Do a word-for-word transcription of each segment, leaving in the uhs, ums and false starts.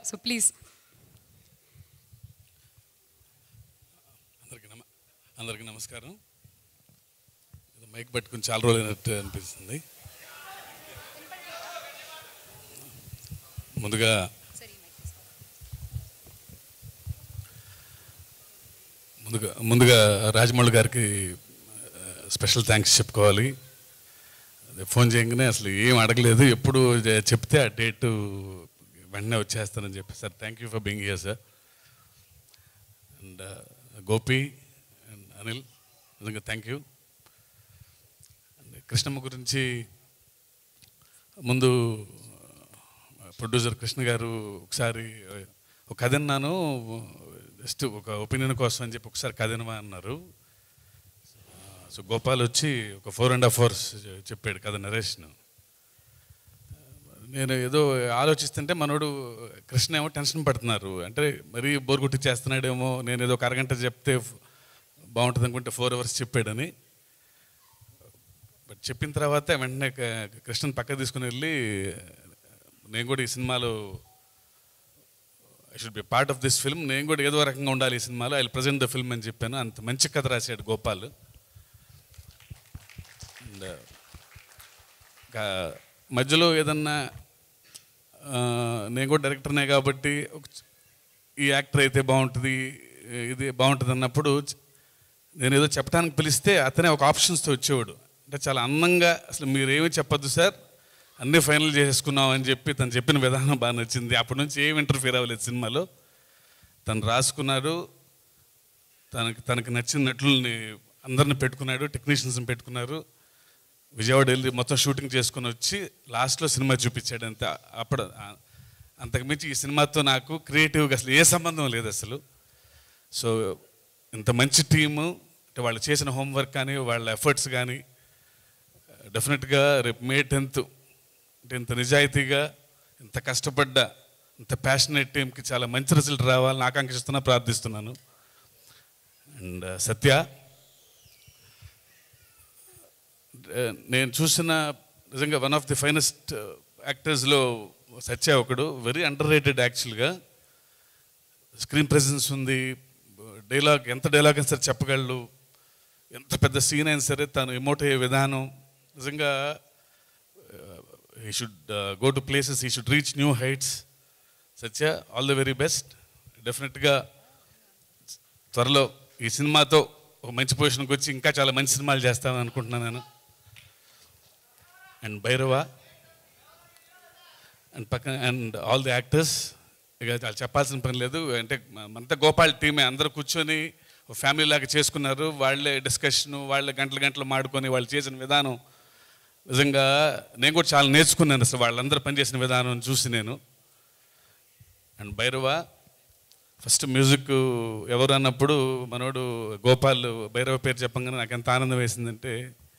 So please. అందరికీ నమ అందరికీ నమస్కారం. మైక్ పట్టుకుని చాలా రోజులు అయినట్టు అనిపిస్తుంది. ముందుగా ముందుగా ముందుగా రాజమౌళి గారికి స్పెషల్ థ్యాంక్స్ చెప్పుకోవాలి. ఫోన్ చేయగానే అసలు ఏం అడగలేదు, ఎప్పుడు చెప్తే ఆ డేటు వెంటనే వచ్చేస్తానని చెప్పి sir thank you for being here sir. And Gopi and Anil నిజంగా థ్యాంక్ యూ. అండ్ కృష్ణమ్మ గురించి ముందు ప్రొడ్యూసర్ కృష్ణ గారు ఒకసారి ఒక కథ అన్నాను, జస్ట్ ఒక ఒపీనియన్ కోసం అని చెప్పి ఒకసారి కథ వినమా అన్నారు. సో గోపాల్ వచ్చి ఒక ఫోర్ అండ్ హాఫ్ అవర్స్ చెప్పాడు కథ నరేషన్. నేను ఏదో ఆలోచిస్తుంటే మనోడు కృష్ణ ఏమో టెన్షన్ పడుతున్నారు, అంటే మరీ బోర్ కొట్టి చేస్తున్నాడేమో, నేను ఏదో ఒక అరగంట చెప్తే బాగుంటుంది అనుకుంటే ఫోర్ అవర్స్ చెప్పాడని. బట్ చెప్పిన తర్వాత వెంటనే కృష్ణని పక్క తీసుకుని వెళ్ళి నేను కూడా ఈ సినిమాలో I should be part of this film, నేను కూడా ఏదో రకంగా ఉండాలి ఈ సినిమాలో, I will present the film అని చెప్పాను. అంత మంచి కథ రాశాడు గోపాల్. అండ్ మధ్యలో ఏదన్నా నేను కూడా డైరెక్టర్నే కాబట్టి ఈ యాక్టర్ అయితే బాగుంటుంది, ఇది బాగుంటుంది అన్నప్పుడు నేను ఏదో చెప్పడానికి పిలిస్తే అతనే ఒక ఆప్షన్స్తో వచ్చేవాడు. అంటే చాలా అందంగా, అసలు మీరేమీ చెప్పొద్దు సార్, అన్నీ ఫైనల్ చేసుకున్నాం అని చెప్పి తను చెప్పిన విధానం బాగా నచ్చింది. అప్పటి నుంచి ఏం ఇంటర్ఫియర్ అవ్వలేదు సినిమాలో. తను రాసుకున్నాడు, తనకి తనకి నచ్చిన నటుల్ని అందరిని పెట్టుకున్నాడు, టెక్నీషియన్స్ని పెట్టుకున్నారు. విజయవాడ వెళ్ళి మొత్తం షూటింగ్ చేసుకుని వచ్చి లాస్ట్లో సినిమా చూపించాడు అంతే. అప్పుడు అంతకుమించి ఈ సినిమాతో నాకు క్రియేటివ్గా అసలు ఏ సంబంధం లేదు అసలు. సో ఇంత మంచి టీము, అంటే వాళ్ళు చేసిన హోంవర్క్ కానీ వాళ్ళ ఎఫర్ట్స్ కానీ డెఫినెట్గా రేపు మే టెన్త్ అంటే ఇంత నిజాయితీగా ఇంత కష్టపడ్డ ఇంత ప్యాషనేట్ టీంకి చాలా మంచి రిజల్ట్ రావాలని ఆకాంక్షిస్తున్నా, ప్రార్థిస్తున్నాను. అండ్ సత్య, నేను చూసిన నిజంగా వన్ ఆఫ్ ది ఫైనెస్ట్ యాక్టర్స్లో సత్య ఒకడు. వెరీ అండర్ రేటెడ్ యాక్చువల్గా. స్క్రీన్ ప్రెజెన్స్ ఉంది, డైలాగ్ ఎంత డైలాగ్ అయినా సరే చెప్పగలడు, ఎంత పెద్ద సీన్ అయినా సరే తను ఎమోట్ అయ్యే విధానం నిజంగా he should uh, go to places, he should reach new heights. Satya, all the very best. డెఫినెట్గా త్వరలో ఈ సినిమాతో ఒక మంచి పొజిషన్కి వచ్చి ఇంకా చాలా మంచి సినిమాలు చేస్తామని అనుకుంటున్నాను నేను. అండ్ భైరవ అండ్ పక్కన అండ్ ఆల్ ది యాక్టర్స్, ఇక చాలా చెప్పాల్సిన పని లేదు. అంటే అంతా గోపాల్ టీమే, అందరూ కూర్చొని ఫ్యామిలీ లాగా చేసుకున్నారు. వాళ్ళే డిస్కషను, వాళ్ళే గంటలు గంటలు మాడుకొని వాళ్ళు చేసిన విధానం నిజంగా నేను కూడా చాలా నేర్చుకున్నాను అసలు వాళ్ళందరూ పనిచేసిన విధానం చూసి నేను. అండ్ భైరవ ఫస్ట్ మ్యూజిక్ ఎవరు అన్నప్పుడు మనోడు గోపాల్ భైరవ పేరు చెప్పంగానే నాకు ఎంత ఆనందం వేసిందంటే,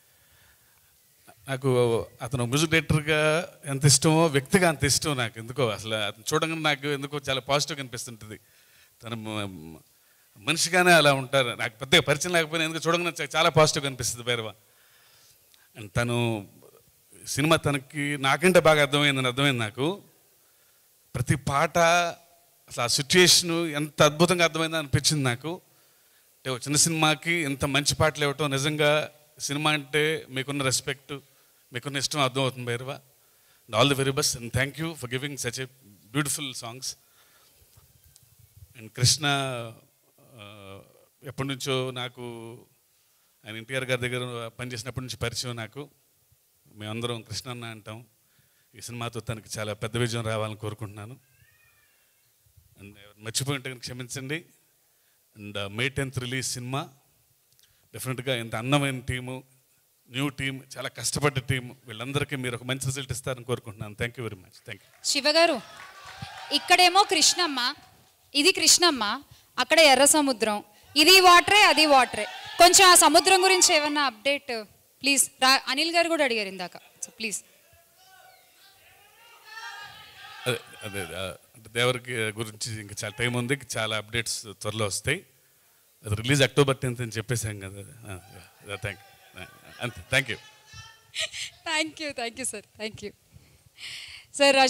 నాకు అతను మ్యూజిక్ డైరెక్టర్గా ఎంత ఇష్టమో వ్యక్తిగా అంత ఇష్టం నాకు. ఎందుకో అసలు అతను చూడగానే నాకు ఎందుకో చాలా పాజిటివ్గా అనిపిస్తుంటుంది. తను మనిషిగానే అలా ఉంటారు, నాకు పెద్దగా పరిచయం లేకపోయినా ఎందుకు చూడగానే చాలా పాజిటివ్గా అనిపిస్తుంది భైరవ. అండ్ తను సినిమా తనకి నాకంటే బాగా అర్థమైందని అర్థమైంది నాకు. ప్రతి పాట అసలు ఆ సిచ్యుయేషను ఎంత అద్భుతంగా అర్థమైందని అనిపించింది నాకు. అంటే ఒక చిన్న సినిమాకి ఎంత మంచి పాటలు ఇవ్వటం, నిజంగా సినిమా అంటే మీకున్న రెస్పెక్ట్, మీకున్న ఇష్టం అర్థమవుతుంది Bhairava. And all the very best and thank you for giving such a beautiful songs. And Krishna ఎప్పటి నుంచో నాకు ఆయన ఎన్టీఆర్ గారి దగ్గర పనిచేసినప్పటి నుంచి పరిచయం నాకు. మేమందరం కృష్ణ అన్న అంటాం. ఈ సినిమాతో తనకి చాలా పెద్ద విజయం రావాలని కోరుకుంటున్నాను. అండ్ మర్చిపోయి ఉంటే క్షమించండి. అండ్ మే టెన్త్ రిలీజ్ సినిమా డెఫినెట్గా ఇంత అందమైన టీము, న్యూ టీమ్, చాలా కష్టపడ్డ టీం, వీళ్ళందరికీ మీరు ఒక మంచి రిజల్ట్ ఇస్తారని కోరుకుంటున్నాను. Thank you very much. Thank you. శివగారు, ఇక్కడేమో కృష్ణమ్మ, ఇది కృష్ణమ్మ, అక్కడ ఎర్ర సముద్రం, ఇది వాటరే అది వాటరే. కొంచెం ఆ సముద్రం గురించి ఏమన్నా అప్డేట్ ప్లీజ్. రా అనిల్ గారు కూడా అడిగారు ఇందాక, సో ప్లీజ్. అదే అదే అంటే దేవరికి గురించి ఇంకా చాలా టైం ఉంది, చాలా అప్డేట్స్ త్వరలో వస్తాయి. అది రిలీజ్ అక్టోబర్ టెన్త్ అని చెప్పేసాం కదా. థ్యాంక్ యూ అంతే. Thank you thank you thank you sir. Thank you sir.